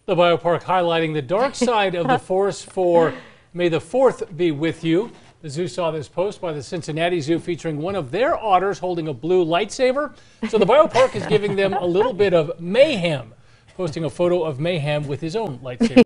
The BioPark highlighting the dark side of the force for May the 4th be with you. The zoo saw this post by the Cincinnati Zoo featuring one of their otters holding a blue lightsaber. So the BioPark is giving them a little bit of mayhem, posting a photo of Mayhem with his own lightsaber.